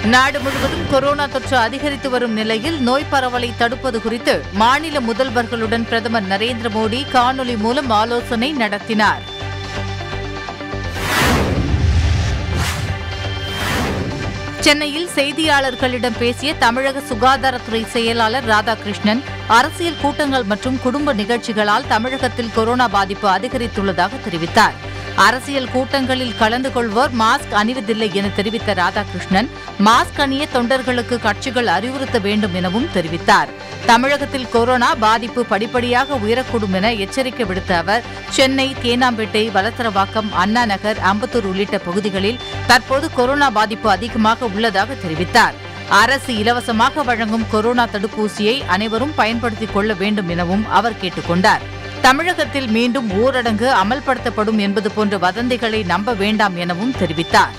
நாடு முழுவதும் கொரோனா தொற்று அதிகரித்து வரும் நிலையில் நோய் பரவலை தடுப்பது குறித்து மாநில முதல்வர்களுடன் பிரதமர் நரேந்திர மோடி காணொலி மூலம் ஆலோசனை நடத்தினார். சென்னையில் செய்தியாளர்களிடம் பேசிய தமிழக சுகாதாரத்துறை செயலாளர் ராதாகிருஷ்ணன், அரசியல் கூட்டங்கள் மற்றும் குடும்ப நிகழ்ச்சிகளால் தமிழகத்தில் கொரோனா பாதிப்பு அதிகரித்துள்ளதாக தெரிவித்தார். அரசியல் கூட்டங்களில் கலந்து கொள்வோர் மாஸ்க் அணிவதில்லை என தெரிவித்த ராதாகிருஷ்ணன், மாஸ்க் அணிய தொண்டர்களுக்கு கட்சிகள் அறிவுறுத்த வேண்டும் எனவும் தெரிவித்தார். தமிழகத்தில் கொரோனா பாதிப்பு படிப்படியாக உயரக்கூடும் என எச்சரிக்கை விடுத்த அவர், சென்னை, தேனாம்பேட்டை, வலசரவாக்கம், அண்ணா நகர், அம்பத்தூர் உள்ளிட்ட பகுதிகளில் தற்போது கொரோனா பாதிப்பு அதிகமாக உள்ளதாக தெரிவித்தார். அரசு இலவசமாக வழங்கும் கொரோனா தடுப்பூசியை அனைவரும் பயன்படுத்திக் கொள்ள வேண்டும் எனவும் அவர் கேட்டுக் கொண்டார். தமிழகத்தில் மீண்டும் ஊரடங்கு அமல்படுத்தப்படும் என்பது போன்ற வதந்திகளை நம்ப வேண்டாம் எனவும் தெரிவித்தார்.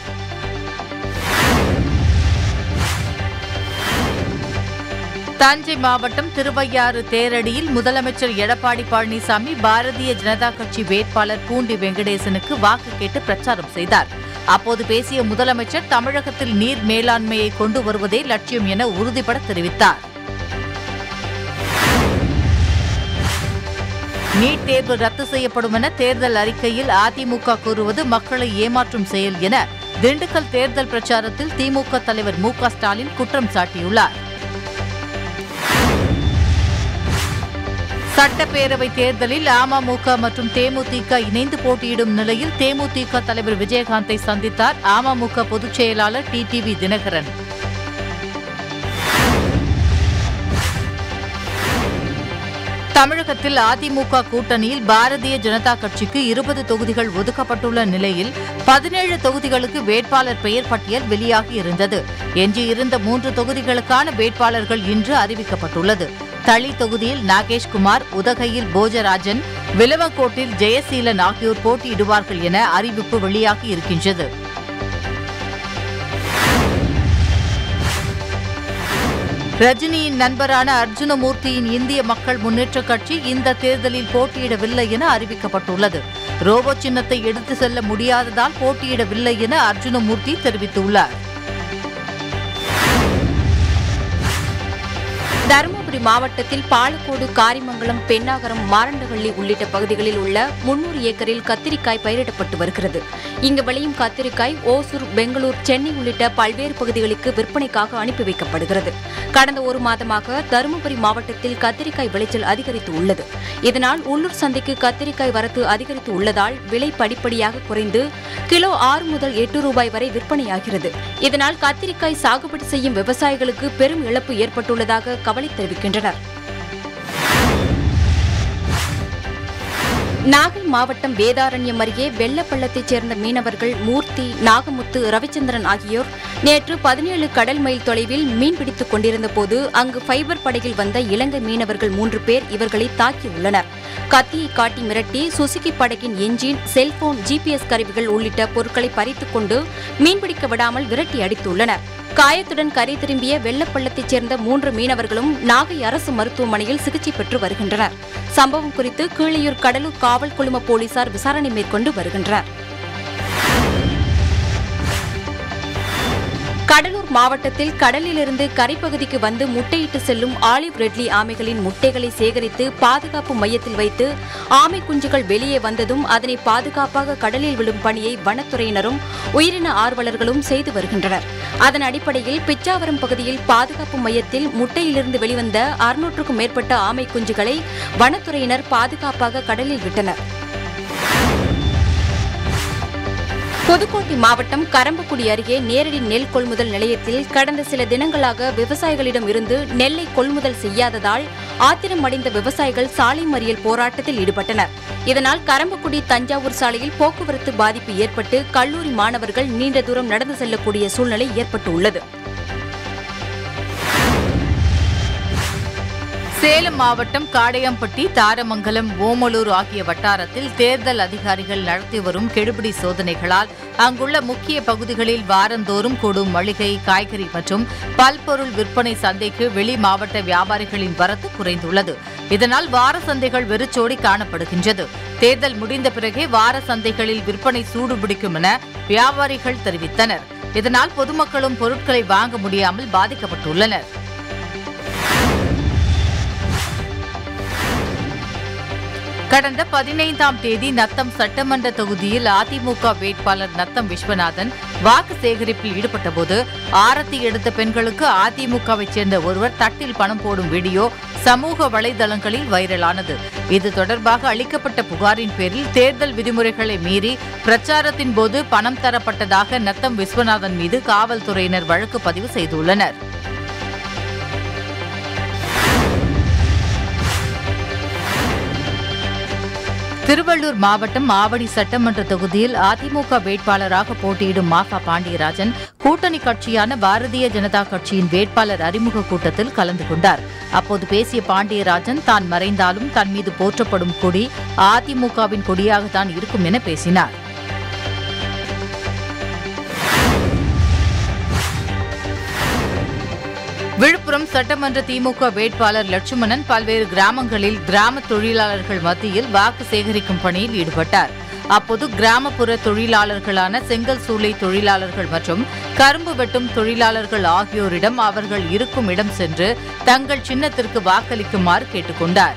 தஞ்சை மாவட்டம் திருவையாறு தேரடியில் முதலமைச்சர் எடப்பாடி பழனிசாமி பாரதிய ஜனதா கட்சி வேட்பாளர் பூண்டி வெங்கடேசனுக்கு வாக்கு கேட்டு பிரச்சாரம் செய்தார். அப்போது பேசிய முதலமைச்சர், தமிழகத்தில் நீர் மேலாண்மையை கொண்டு வருவதே லட்சியம் என உறுதிபட தெரிவித்தார். நீட் தேர்வு ரத்து செய்யப்படும் என தேர்தல் அறிக்கையில் அதிமுக கூறுவது மக்களை ஏமாற்றும் செயல் என திண்டுக்கல் தேர்தல் பிரச்சாரத்தில் திமுக தலைவர் மு.க. ஸ்டாலின் குற்றம் சாட்டியுள்ளார். சட்டப்பேரவை தேர்தலில் அமமுக மற்றும் தேமுதிக இணைந்து போட்டியிடும் நிலையில் தேமுதிக தலைவர் விஜயகாந்தை சந்தித்தார் அமமுக பொதுச் செயலாளர் டிடிவி தினகரன். தமிழகத்தில் அதிமுக கூட்டணியில் பாரதிய ஜனதா கட்சிக்கு 20 தொகுதிகள் ஒதுக்கப்பட்டுள்ள நிலையில் 17 தொகுதிகளுக்கு வேட்பாளர் பெயர் பட்டியல் வெளியாகி இருந்தது. எஞ்சியிருந்த 3 தொகுதிகளுக்கான வேட்பாளர்கள் இன்று அறிவிக்கப்பட்டுள்ளது. தளி தொகுதியில் நாகேஷ்குமார், உதகையில் போஜராஜன், விலவக்கோட்டில் ஜெயசீலன் ஆகியோர் போட்டியிடுவார்கள் என அறிவிப்பு வெளியாகி இருக்கின்றது. ரஜினியின் நண்பரான அர்ஜுனமூர்த்தியின் இந்திய மக்கள் முன்னேற்றக் கட்சி இந்த தேர்தலில் போட்டியிடவில்லை என அறிவிக்கப்பட்டுள்ளது. ரோபோ சின்னத்தை எடுத்து செல்ல முடியாததால் போட்டியிடவில்லை என அர்ஜுனமூர்த்தி தெரிவித்துள்ளார். தருமபுரி மாவட்டத்தில் பாலக்கோடு, காரிமங்கலம், பெண்ணாகரம், மாரண்டஹள்ளி உள்ளிட்ட பகுதிகளில் உள்ள 300 ஏக்கரில் கத்திரிக்காய் பயிரிடப்பட்டு வருகிறது. இங்கு விளையும் கத்திரிக்காய் ஓசூர், பெங்களூர், சென்னை உள்ளிட்ட பல்வேறு பகுதிகளுக்கு விற்பனைக்காக அனுப்பி வைக்கப்படுகிறது. கடந்த ஒரு மாதமாக தருமபுரி மாவட்டத்தில் கத்திரிக்காய் விளைச்சல் அதிகரித்து உள்ளது. இதனால் உள்ளூர் சந்தைக்கு கத்திரிக்காய் வரத்து அதிகரித்து உள்ளதால் விலை படிப்படியாக குறைந்து கிலோ 6 முதல் 8 ரூபாய் வரை விற்பனையாகிறது. இதனால் கத்திரிக்காய் சாகுபடி செய்யும் விவசாயிகளுக்கு பெரும் இழப்பு ஏற்பட்டுள்ளதாக கவலை தெரிவிக்கின்றனர். நாகை மாவட்டம் வேதாரண்யம் அருகே வெள்ளப்பள்ளத்தைச் சேர்ந்த மீனவர்கள் மூர்த்தி, நாகமுத்து, ரவிச்சந்திரன் ஆகியோர் நேற்று 17 கடல் மைல் தொலைவில் மீன்பிடித்துக் கொண்டிருந்த போது அங்கு ஃபைபர் படகில் வந்த இலங்கை மீனவர்கள் 3 பேர் இவர்களை தாக்கியுள்ளனர். கத்தியை காட்டி மிரட்டி சுசுகி படகின் என்ஜின், செல்போன், GPS கருவிகள் உள்ளிட்ட பொருட்களை பறித்துக் கொண்டு மீன்பிடிக்க விடாமல் விரட்டி அடித்துள்ளனர். காயத்துடன் கரை திரும்பிய வெள்ளப்பள்ளத்தைச் சேர்ந்த 3 மீனவர்களும் நாகை அரசு மருத்துவமனையில் சிகிச்சை பெற்று வருகின்றனர். சம்பவம் குறித்து கீழையூர் கடலூர் காவல் குழும போலீசார் விசாரணை மேற்கொண்டு வருகின்றனர். கடலூர் மாவட்டத்தில் கடலிலிருந்து கரைப்பகுதிக்கு வந்து முட்டையிட்டு செல்லும் ஆலிவ் ரெட்லி ஆமைகளின் முட்டைகளை சேகரித்து பாதுகாப்பு மையத்தில் வைத்து ஆமை குஞ்சுகள் வெளியே வந்ததும் அதனை பாதுகாப்பாக கடலில் விடும் பணியை வனத்துறையினரும் உயிரின ஆர்வலர்களும் செய்து வருகின்றனர். அதன் அடிப்படையில் பிச்சாவரம் பகுதியில் பாதுகாப்பு மையத்தில் முட்டையிலிருந்து வெளிவந்த 600க்கும் மேற்பட்ட ஆமை குஞ்சுகளை வனத்துறையினர் பாதுகாப்பாக கடலில் விட்டனர். புதுக்கோட்டை மாவட்டம் கரம்பக்குடி அருகே நேரடி நெல் கொள்முதல் நிலையத்தில் கடந்த சில தினங்களாக விவசாயிகளிடம் இருந்து நெல்லை கொள்முதல் செய்யாததால் ஆத்திரமடைந்த விவசாயிகள் சாலை மறியல் போராட்டத்தில் ஈடுபட்டனர். இதனால் கரம்பக்குடி தஞ்சாவூர் சாலையில் போக்குவரத்து பாதிப்பு ஏற்பட்டு கல்லூரி மாணவர்கள் நீண்ட தூரம் நடந்து செல்லக்கூடிய சூழ்நிலை ஏற்பட்டுள்ளது. சேலம் மாவட்டம் காடையம்பட்டி, தாரமங்கலம், ஓமலூர் ஆகிய வட்டாரத்தில் தேர்தல் அதிகாரிகள் நடத்தி வரும் கெடுபிடி சோதனைகளால் அங்குள்ள முக்கிய பகுதிகளில் வாரந்தோறும் கூடும் மளிகை, காய்கறி மற்றும் பல்பொருள் விற்பனை சந்தைக்கு வெளி மாவட்ட வியாபாரிகளின் வரத்து குறைந்துள்ளது. இதனால் வார சந்தைகள் வெறிச்சோடி காணப்படுகின்றது. தேர்தல் முடிந்த பிறகே வார சந்தைகளில் விற்பனை சூடுபிடிக்கும் என வியாபாரிகள் தெரிவித்தனர். இதனால் பொதுமக்களும் பொருட்களை வாங்க முடியாமல் பாதிக்கப்பட்டுள்ளனர். கடந்த 15ஆம் தேதி நத்தம் சட்டமன்ற தொகுதியில் அதிமுக வேட்பாளர் நத்தம் விஸ்வநாதன் வாக்கு சேகரிப்பில் ஈடுபட்டபோது ஆரத்தி எடுத்த பெண்களுக்கு அதிமுகவைச் சேர்ந்த ஒருவர் தட்டில் பணம் போடும் வீடியோ சமூக வலைதளங்களில் வைரலானது. இது தொடர்பாக அளிக்கப்பட்ட புகாரின் பேரில் தேர்தல் விதிமுறைகளை மீறி பிரச்சாரத்தின் போது பணம் தரப்பட்டதாக நத்தம் விஸ்வநாதன் மீது காவல்துறையினர் வழக்கு பதிவு செய்துள்ளனர். திருவள்ளூர் மாவட்டம் ஆவடி சட்டமன்ற தொகுதியில் அதிமுக வேட்பாளராக போட்டியிடும் மாஃபா பாண்டியராஜன் கூட்டணி கட்சியான பாரதிய ஜனதா கட்சியின் வேட்பாளர் அறிமுக கூட்டத்தில் கலந்து கொண்டார். அப்போது பேசிய பாண்டியராஜன் தான் மறைந்தாலும் தன் மீது போற்றப்படும் கொடி அதிமுகவின் கொடியாகத்தான் இருக்கும் என பேசினார். விழுப்புரம் சட்டமன்ற திமுக வேட்பாளர் லட்சுமணன் பல்வேறு கிராமங்களில் கிராம தொழிலாளர்கள் மத்தியில் வாக்கு சேகரிக்கும் பணியில் ஈடுபட்டார். அப்போது கிராமப்புற தொழிலாளர்களான செங்கல் சூளை தொழிலாளர்கள் மற்றும் கரும்பு வெட்டும் தொழிலாளர்கள் ஆகியோரிடம் அவர்கள் இருக்கும் இடம் சென்று தங்கள் சின்னத்திற்கு வாக்களிக்குமாறு கேட்டுக் கொண்டார்.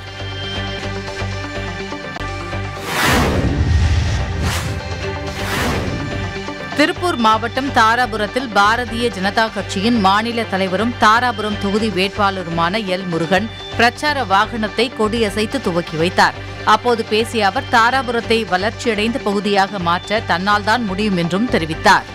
திருப்பூர் மாவட்டம் தாராபுரத்தில் பாரதிய ஜனதா கட்சியின் மாநில தலைவரும் தாராபுரம் தொகுதி வேட்பாளருமான எல் முருகன் பிரச்சார வாகனத்தை கொடியசைத்து துவக்கி வைத்தார். அப்போது பேசிய அவர் தாராபுரத்தை வளர்ச்சியடைந்த பகுதியாக மாற்ற தன்னால்தான் முடியும் என்றும் தெரிவித்தார்.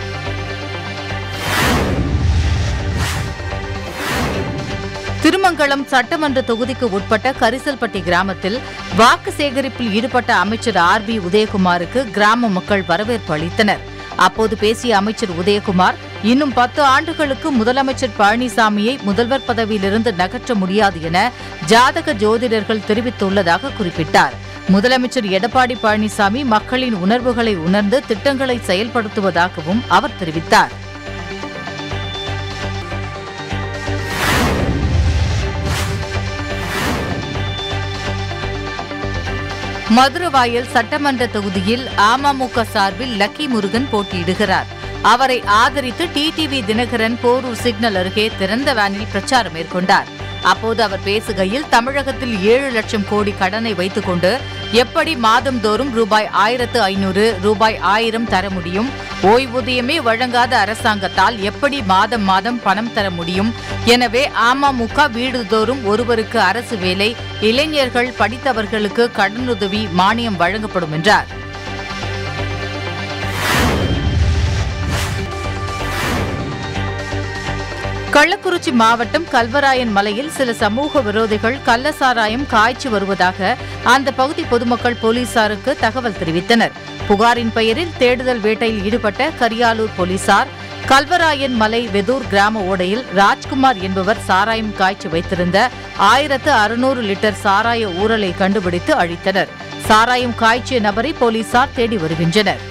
திருமங்கலம் சட்டமன்ற தொகுதிக்கு உட்பட்ட கரிசல்பட்டி கிராமத்தில் வாக்கு சேகரிப்பில் ஈடுபட்ட அமைச்சர் RB உதயகுமாருக்கு கிராம மக்கள் வரவேற்பு அளித்தனர். அப்போது பேசிய அமைச்சர் உதயகுமார் இன்னும் 10 ஆண்டுகளுக்கு முதலமைச்சர் பழனிசாமியை முதல்வர் பதவியிலிருந்து நகற்ற முடியாது என ஜாதக ஜோதிடர்கள் தெரிவித்துள்ளதாக குறிப்பிட்டார். முதலமைச்சர் எடப்பாடி பழனிசாமி மக்களின் உணர்வுகளை உணர்ந்து திட்டங்களை செயல்படுத்துவதாகவும் அவர் தெரிவித்தார். மதுரவாயல் சட்டமன்ற தொகுதியில் அமமுக சார்பில் லக்கி முருகன் போட்டியிடுகிறார். அவரை ஆதரித்து டிடிவி தினகரன் போரூர் சிக்னல் அருகே திறந்த வேனில் பிரச்சாரம் மேற்கொண்டார். அப்போது அவர் பேசுகையில் தமிழகத்தில் 7 லட்சம் கோடி கடனை வைத்துக் கொண்டு எப்படி மாதந்தோறும் ரூபாய் 1500, ரூபாய் 1000 தர முடியும்? ஓய்வூதியமே வழங்காத அரசாங்கத்தால் எப்படி மாதம் மாதம் பணம் தர முடியும்? எனவே அமமுக வீடுதோறும் ஒருவருக்கு அரசு வேலை, இளைஞர்கள், படித்தவர்களுக்கு கடனுதவி, மானியம் வழங்கப்படும் என்றார். கள்ளக்குறிச்சி மாவட்டம் கல்வராயன் மலையில் சில சமூக விரோதிகள் கள்ளசாராயம் காய்ச்சி வருவதாக அந்த பகுதி பொதுமக்கள் போலீசாருக்கு தகவல் தெரிவித்தனர். புகாரின் பெயரில் தேடுதல் வேட்டையில் ஈடுபட்ட கரியாலூர் போலீசார் கல்வராயன் மலை வெதூர் கிராம ஓடையில் ராஜ்குமார் என்பவர் சாராயம் காய்ச்சி வைத்திருந்த 1600 லிட்டர் சாராய ஊறலை கண்டுபிடித்து அழித்தனர். சாராயம் காய்ச்சிய நபரை போலீசார் தேடி வருகின்றனர்.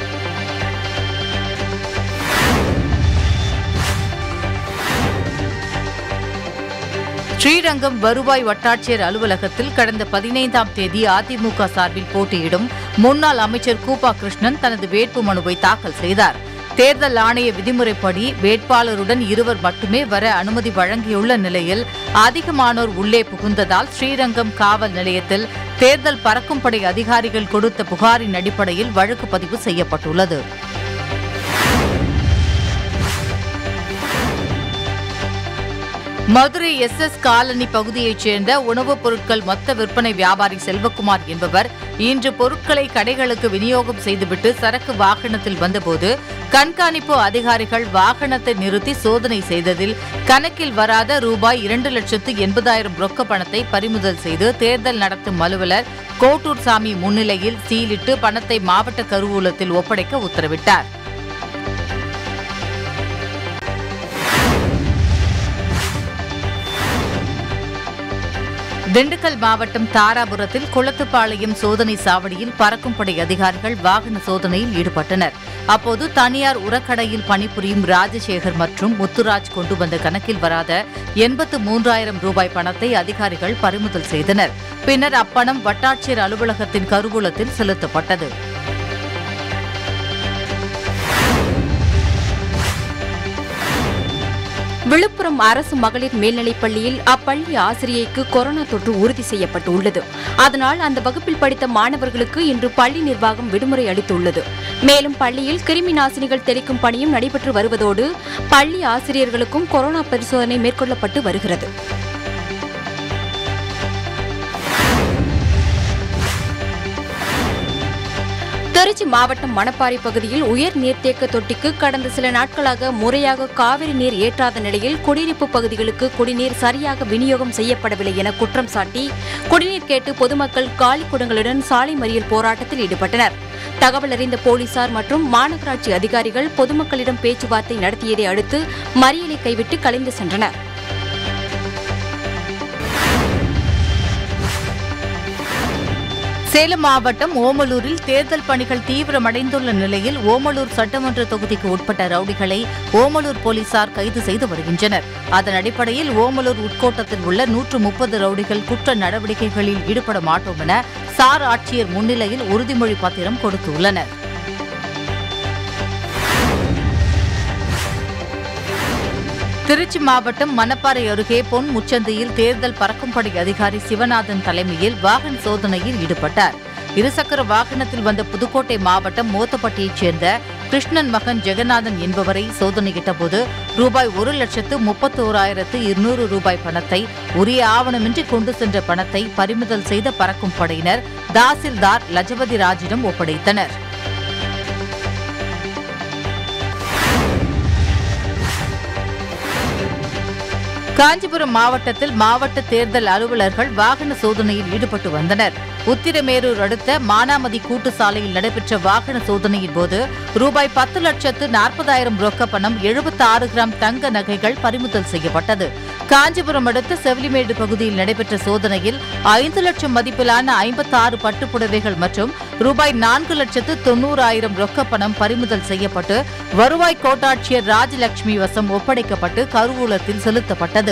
ஸ்ரீரங்கம் வருவாய் வட்டாட்சியர் அலுவலகத்தில் கடந்த 15ஆம் தேதி அதிமுக சார்பில் போட்டியிடும் முன்னாள் அமைச்சர் கூப்பா கிருஷ்ணன் தனது வேட்பு மனுவை தாக்கல் செய்தார். தேர்தல் ஆணைய விதிமுறைப்படி வேட்பாளருடன் 2 மட்டுமே வர அனுமதி வழங்கியுள்ள நிலையில் அதிகமானோர் உள்ளே புகுந்ததால் ஸ்ரீரங்கம் காவல் நிலையத்தில் தேர்தல் பறக்கும் படை அதிகாரிகள் கொடுத்த புகாரின் அடிப்படையில் வழக்கு பதிவு செய்யப்பட்டுள்ளது. மதுரை SS காலனி பகுதியைச் சேர்ந்த உணவுப் பொருட்கள் மொத்த விற்பனை வியாபாரி செல்வகுமார் என்பவர் இன்று பொருட்களை கடைகளுக்கு விநியோகம் செய்துவிட்டு சரக்கு வாகனத்தில் வந்தபோது கண்காணிப்பு அதிகாரிகள் வாகனத்தை நிறுத்தி சோதனை செய்ததில் கணக்கில் வராத ரூபாய் 2,80,000 ரொக்க பணத்தை பறிமுதல் செய்து தேர்தல் நடத்தும் அலுவலர் கோட்டூர் சாமி முன்னிலையில் சீலிட்டு பணத்தை மாவட்ட கருவூலத்தில் ஒப்படைக்க உத்தரவிட்டார். திண்டுக்கல் மாவட்டம் தாராபுரத்தில் குளத்துப்பாளையம் சோதனை சாவடியில் பறக்கும் படை அதிகாரிகள் வாகன சோதனையில் ஈடுபட்டனர். அப்போது தனியார் உரக்கடையில் பணிபுரியும் ராஜசேகர் மற்றும் முத்துராஜ் கொண்டு வந்த கணக்கில் வராத 83,000 ரூபாய் பணத்தை அதிகாரிகள் பறிமுதல் செய்தனர். பின்னர் அப்பணம் வட்டாட்சியர் அலுவலகத்தின் கருவூலத்தில் செலுத்தப்பட்டது. விழுப்புரம் அரசு மகளிர் மேல்நிலைப் பள்ளியில் அப்பள்ளி ஆசிரியைக்கு கொரோனா தொற்று உறுதி செய்யப்பட்டுள்ளது. அதனால் அந்த வகுப்பில் படித்த மாணவர்களுக்கு இன்று பள்ளி நிர்வாகம் விடுமுறை அளித்துள்ளது. மேலும் பள்ளியில் கிருமி நாசினிகள் தெளிக்கும் பணியும் நடைபெற்று வருவதோடு பள்ளி ஆசிரியர்களுக்கும் கொரோனா பரிசோதனை மேற்கொள்ளப்பட்டு வருகிறது. திருச்சி மாவட்டம் மணப்பாறை பகுதியில் உயர் நீர்த்தேக்க தொட்டிக்கு கடந்த சில நாட்களாக முறையாக காவிரி நீர் ஏற்றாத நிலையில் குடியிருப்பு பகுதிகளுக்கு குடிநீர் சரியாக விநியோகம் செய்யப்படவில்லை என குற்றம் சாட்டி குடிநீர் கேட்டு பொதுமக்கள் காலி குடங்களுடன் சாலை மறியல் போராட்டத்தில் ஈடுபட்டனர். தகவல் அறிந்த போலீசார் மற்றும் மாநகராட்சி அதிகாரிகள் பொதுமக்களிடம் பேச்சுவார்த்தை நடத்தியதை அடுத்து மறியலை கைவிட்டு கலைந்து சென்றனர். சேலம் மாவட்டம் ஓமலூரில் தேர்தல் பணிகள் தீவிரமடைந்துள்ள நிலையில் ஓமலூர் சட்டமன்ற தொகுதிக்கு உட்பட்ட ரவுடிகளை ஓமலூர் போலீசார் கைது செய்து வருகின்றனர். அதன் அடிப்படையில் ஓமலூர் உட்கோட்டத்தில் உள்ள 130 ரவுடிகள் குற்ற நடவடிக்கைகளில் ஈடுபட மாட்டோம் என சார் ஆட்சியர் முன்னிலையில் உறுதிமொழி பத்திரம் கொடுத்துள்ளனர். திருச்சி மாவட்டம் மணப்பாறை அருகே பொன் முச்சந்தியில் தேர்தல் பறக்கும் படை அதிகாரி சிவநாதன் தலைமையில் வாகன சோதனையில் ஈடுபட்டார். இருசக்கர வாகனத்தில் வந்த புதுக்கோட்டை மாவட்டம் மோத்தப்பட்டியைச் சேர்ந்த கிருஷ்ணன் மகன் ஜெகநாதன் என்பவரை சோதனையிட்டபோது ரூபாய் 1,31,200 ரூபாய் பணத்தை உரிய ஆவணமின்றி கொண்டு சென்ற பணத்தை பறிமுதல் செய்த பறக்கும் படையினர் தாசில்தார் லஜபதி ராஜிடம் ஒப்படைத்தனர். காஞ்சிபுரம் மாவட்டத்தில் மாவட்ட தேர்தல் அலுவலர்கள் வாகன சோதனையில் ஈடுபட்டு வந்தனர். உத்திரமேரூர் அடுத்த மானாமதி கூட்டு சாலையில் நடைபெற்ற வாகன சோதனையின் போது ரூபாய் 10,40,000 ரொக்க பணம், 76 கிராம் தங்க நகைகள் பறிமுதல் செய்யப்பட்டது. காஞ்சிபுரம் அடுத்த செவிலிமேடு பகுதியில் நடைபெற்ற சோதனையில் 5 லட்சம் மதிப்பிலான 56 பட்டுப்புடவைகள் மற்றும் ரூபாய் 4,90,000 ரொக்க பணம் பறிமுதல் செய்யப்பட்டு வருவாய் கோட்டாட்சியர் ராஜலட்சுமி வசம் ஒப்படைக்கப்பட்டு கருவூலத்தில் செலுத்தப்பட்டது.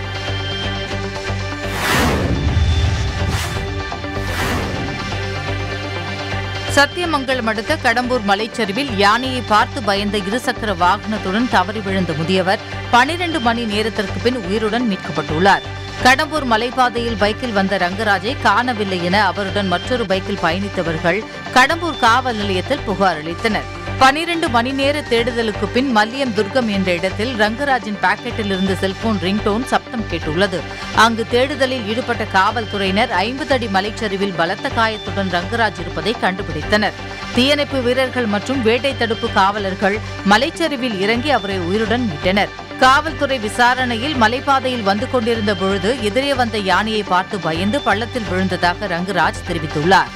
சத்தியமங்கலம் அடுத்த கடம்பூர் மலைச்சரிவில் யானையை பார்த்து பயந்த இருசக்கர வாகனத்துடன் தவறி விழுந்த முதியவர் 12 மணி நேரத்திற்கு பின் உயிருடன் மீட்கப்பட்டுள்ளார். கடம்பூர் மலைப்பாதையில் பைக்கில் வந்த ரங்கராஜை காணவில்லை என அவருடன் மற்றொரு பைக்கில் பயணித்தவர்கள் கடம்பூர் காவல் நிலையத்தில் புகார் அளித்தனர். 12 மணி நேர தேடுதலுக்கு பின் மல்லியம் துர்கம் என்ற இடத்தில் ரங்கராஜின் பாக்கெட்டில் இருந்த செல்போன் ரிங்டோன் சப்தம் கேட்டுள்ளது. அங்கு தேடுதலில் ஈடுபட்ட காவல்துறையினர் 50 அடி மலைச்சரிவில் பலத்த காயத்துடன் ரங்கராஜ் இருப்பதை கண்டுபிடித்தனர். தீயணைப்பு வீரர்கள் மற்றும் வேட்டை தடுப்பு காவலர்கள் மலைச்சரிவில் இறங்கி அவரை உயிருடன் மீட்டனர். காவல்துறை விசாரணையில் மலைப்பாதையில் வந்து கொண்டிருந்த பொழுது எதிரே வந்த யானையை பார்த்து பயந்து பள்ளத்தில் விழுந்ததாக ரங்கராஜ் தெரிவித்துள்ளார்.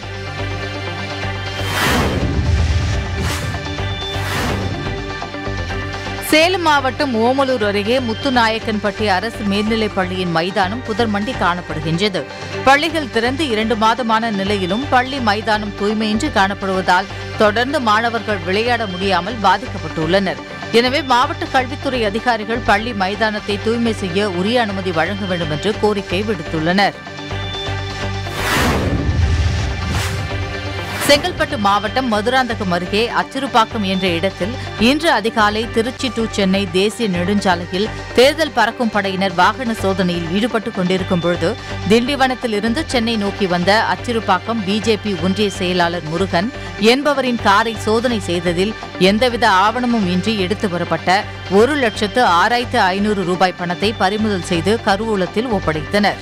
சேலம் மாவட்டம் ஓமலூர் அருகே முத்துநாயக்கன்பட்டி அரசு மேல்நிலைப் பள்ளியின் மைதானம் புதர்மண்டி காணப்படுகின்றது. பள்ளிகள் திறந்து 2 மாதமான நிலையிலும் பள்ளி மைதானம் தூய்மையின்றி காணப்படுவதால் தொடர்ந்து மாணவர்கள் விளையாட முடியாமல் பாதிக்கப்பட்டுள்ளனர். எனவே மாவட்ட கல்வித்துறை அதிகாரிகள் பள்ளி மைதானத்தை தூய்மை செய்ய உரிய அனுமதி வழங்க வேண்டும் என்று கோரிக்கை விடுத்துள்ளனர். செங்கல்பட்டு மாவட்டம் மதுராந்தகம் அருகே அச்சிறுபாக்கம் என்ற இடத்தில் இன்று அதிகாலை திருச்சி டு சென்னை தேசிய நெடுஞ்சாலையில் தேர்தல் பறக்கும் படையினர் வாகன சோதனையில் ஈடுபட்டுக் கொண்டிருக்கும் பொழுது திண்டிவனத்தில் இருந்து சென்னை நோக்கி வந்த அச்சிறுபாக்கம் பிஜேபி ஒன்றிய செயலாளர் முருகன் என்பவரின் காரை சோதனை செய்ததில் எந்தவித ஆவணமும் இன்றி எடுத்து வரப்பட்ட 1,06,500 ரூபாய் பணத்தை பறிமுதல் செய்து கருவூலத்தில் ஒப்படைத்தனர்.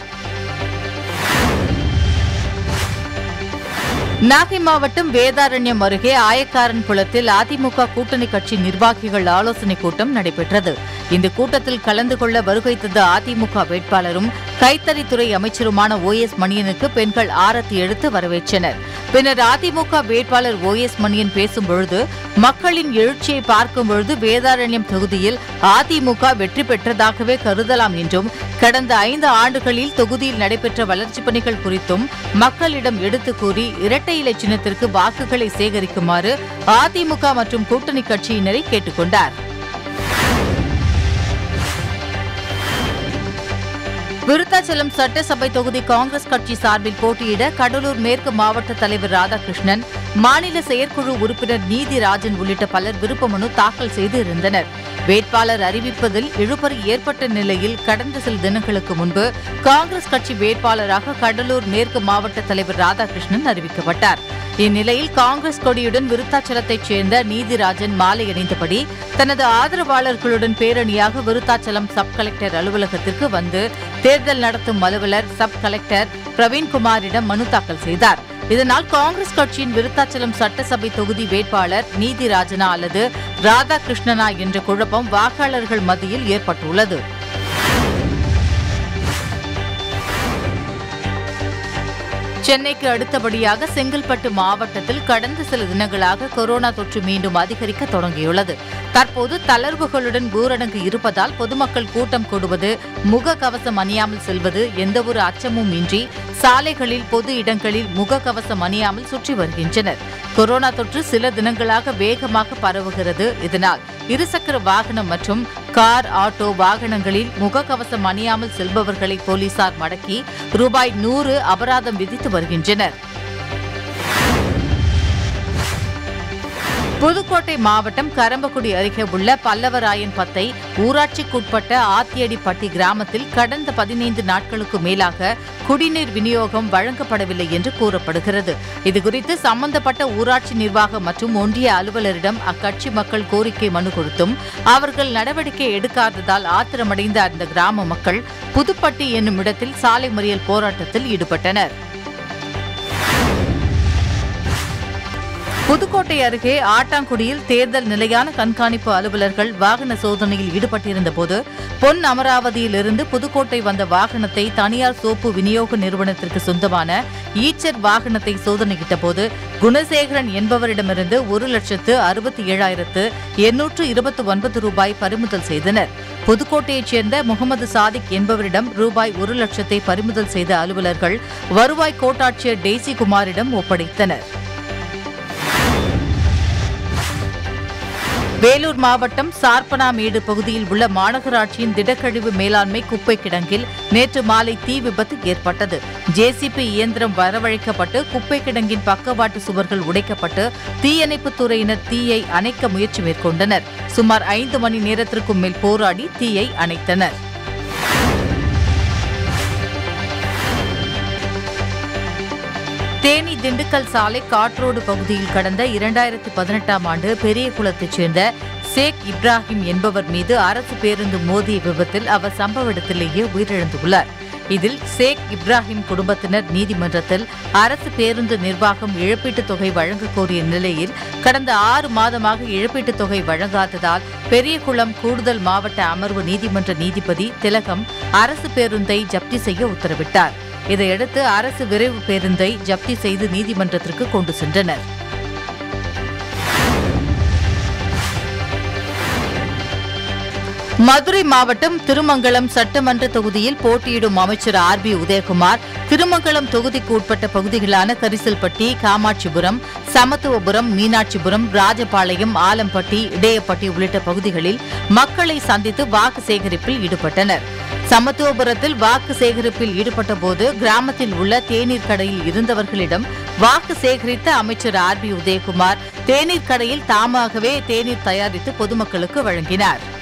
நாகை மாவட்டம் வேதாரண்யம் அருகே ஆயக்காரன் குளத்தில் அதிமுக கூட்டணி கட்சி நிர்வாகிகள் ஆலோசனைக் கூட்டம் நடைபெற்றது. இந்த கூட்டத்தில் கலந்து கொள்ள வருகை தந்த அதிமுக வேட்பாளரும் கைத்தறித்துறை அமைச்சருமான OS மணியனுக்கு பெண்கள் ஆரத்தி எடுத்து வரவேற்றனர். பின்னர் அதிமுக வேட்பாளர் OS மணியன் பேசும்பொழுது, மக்களின் எழுச்சியை பார்க்கும் பொழுது வேதாரண்யம் தொகுதியில் அதிமுக வெற்றி பெற்றதாகவே கருதலாம் என்றும், கடந்த 5 ஆண்டுகளில் தொகுதியில் நடைபெற்ற வளர்ச்சிப் பணிகள் குறித்தும் மக்களிடம் எடுத்துக் கூறி இரட்டை இலை சின்னத்திற்கு வாக்குகளை சேகரிக்குமாறு அதிமுக மற்றும் கூட்டணி கட்சியினரை கேட்டுக் கொண்டார். விருத்தாச்சலம் சட்டசபை தொகுதி காங்கிரஸ் கட்சி சார்பில் போட்டியிட கடலூர் மேற்கு மாவட்ட தலைவர் ராதாகிருஷ்ணன், மாநில செயற்குழு உறுப்பினர் நீதிராஜன் உள்ளிட்ட பலர் விருப்ப மனு தாக்கல் செய்து இருந்தனர். வேட்பாளர் அறிவிப்பதில் இழுபறி ஏற்பட்ட நிலையில் கடந்த சில தினங்களுக்கு முன்பு காங்கிரஸ் கட்சி வேட்பாளராக கடலூர் மேற்கு மாவட்ட தலைவர் ராதாகிருஷ்ணன் அறிவிக்கப்பட்டார். இந்நிலையில் காங்கிரஸ் கொடியுடன் விருத்தாச்சலத்தைச் சேர்ந்த நீதிராஜன் மாலை அணிந்தபடி தனது ஆதரவாளர்களுடன் பேரணியாக விருத்தாச்சலம் சப் கலெக்டர் அலுவலகத்திற்கு வந்து தேர்தல் நடத்தும் அலுவலர் சப் கலெக்டர் பிரவீன்குமாரிடம் மனு தாக்கல் செய்தார். இதனால் காங்கிரஸ் கட்சியின் விருத்தாச்சலம் சட்டசபை தொகுதி வேட்பாளர் நீதிராஜனா அல்லது ராதாகிருஷ்ணனா என்ற குழப்பம் வாக்காளர்கள் மத்தியில் ஏற்பட்டுள்ளது. சென்னைக்கு அடுத்தபடியாக செங்கல்பட்டு மாவட்டத்தில் கடந்த சில தினங்களாக கொரோனா தொற்று மீண்டும் அதிகரிக்க தொடங்கியுள்ளது. தற்போது தளர்வுகளுடன் ஊரடங்கு இருப்பதால் பொதுமக்கள் கூட்டம் கூடுவது, முகக்கவசம் அணியாமல் செல்வது, எந்தவொரு அச்சமும் இன்றி சாலைகளில் பொது இடங்களில் முகக்கவசம் அணியாமல் சுற்றி வருகின்றனர். கொரோனா தொற்று சில தினங்களாக வேகமாக பரவுகிறது. இதனால் இருசக்கர வாகனம் மற்றும் கார், ஆட்டோ வாகனங்களில் முகக்கவசம் அணியாமல் செல்பவர்களை போலீசார் மடக்கி ரூபாய் 100 அபராதம் விதித்து வருகின்றனர். புதுக்கோட்டை மாவட்டம் கரம்பக்குடி அருகே உள்ள பல்லவராயன்பத்தை ஊராட்சிக்குட்பட்ட ஆத்தியடிப்பட்டி கிராமத்தில் கடந்த 15 நாட்களுக்கு மேலாக குடிநீர் விநியோகம் வழங்கப்படவில்லை என்று கூறப்படுகிறது. இதுகுறித்து சம்பந்தப்பட்ட ஊராட்சி நிர்வாகம் மற்றும் ஒன்றிய அலுவலரிடம் அக்கட்சி மக்கள் கோரிக்கை மனு கொடுத்தும் அவர்கள் நடவடிக்கை எடுக்காததால் ஆத்திரமடைந்த அந்த கிராம மக்கள் புதுப்பட்டி என்னும் இடத்தில் சாலை மறியல் போராட்டத்தில் ஈடுபட்டனர். புதுக்கோட்டை அருகே ஆட்டாங்குடியில் தேர்தல் நிலையான கண்காணிப்பு அலுவலர்கள் வாகன சோதனையில் ஈடுபட்டிருந்தபோது பொன் அமராவதியிலிருந்து புதுக்கோட்டை வந்த வாகனத்தை தனியார் சோப்பு விநியோக நிறுவனத்திற்கு சொந்தமான ஈச்சர் வாகனத்தை சோதனையிட்டபோது குணசேகரன் என்பவரிடமிருந்து 1,67,829 ரூபாய் பறிமுதல் செய்தனர். புதுக்கோட்டையைச் சேர்ந்த முகமது சாதிக் என்பவரிடம் ரூபாய் 1 லட்சத்தை பறிமுதல் செய்த அலுவலர்கள் வருவாய் கோட்டாட்சியர் டெய்சி குமாரிடம் ஒப்படைத்தனர். வேலூர் மாவட்டம் சார்பனாமேடு பகுதியில் உள்ள மாநகராட்சியின் திடக்கழிவு மேலாண்மை குப்பை கிடங்கில் நேற்று மாலை தீ விபத்து ஏற்பட்டது. JCB இயந்திரம் வரவழைக்கப்பட்டு குப்பை கிடங்கின் பக்கவாட்டு சுவர்கள் உடைக்கப்பட்டு தீயணைப்புத் துறையினர் தீயை அணைக்க முயற்சி மேற்கொண்டனர். சுமார் 5 மணி நேரத்திற்கும் மேல் போராடி தீயை அணைத்தனர். தேனி திண்டுக்கல் சாலை காட்ரோடு பகுதியில் கடந்த 2018ஆம் ஆண்டு பெரியகுளத்தைச் சேர்ந்த ஷேக் இப்ராஹிம் என்பவர் மீது அரசு பேருந்து மோதிய விபத்தில் அவர் சம்பவ இடத்திலேயே உயிரிழந்துள்ளார். இதில் ஷேக் இப்ராஹிம் குடும்பத்தினர் நீதிமன்றத்தில் அரசு பேருந்து நிர்வாகம் இழப்பீட்டுத் தொகை வழங்க கோரிய நிலையில் கடந்த 6 மாதமாக இழப்பீட்டுத் தொகை வழங்காததால் பெரியகுளம் கூடுதல் மாவட்ட அமர்வு நீதிமன்ற நீதிபதி திலகம் அரசு பேருந்தை ஜப்தி செய்ய உத்தரவிட்டார். இதையடுத்து அரசு விரைவு பேருந்தை ஜப்தி செய்து நீதிமன்றத்திற்கு கொண்டு சென்றனர். மதுரை மாவட்டம் திருமங்கலம் சட்டமன்ற தொகுதியில் போட்டியிடும் அமைச்சர் RB உதயகுமார் திருமங்கலம் தொகுதிக்கு உட்பட்ட பகுதிகளான கரிசல்பட்டி, காமாட்சிபுரம், சமத்துவபுரம், மீனாட்சிபுரம், ராஜபாளையம், ஆலம்பட்டி, இடையப்பட்டி உள்ளிட்ட பகுதிகளில் மக்களை சந்தித்து வாக்கு சேகரிப்பில் ஈடுபட்டனர். சமத்துவபுரத்தில் வாக்கு சேகரிப்பில் ஈடுபட்டபோது கிராமத்தில் உள்ள தேநீர் கடையில் இருந்தவர்களிடம் வாக்கு சேகரித்த அமைச்சர் RB உதயகுமார் தேநீர் கடையில் தாமாகவே தேநீர் தயாரித்து பொதுமக்களுக்கு வழங்கினார்.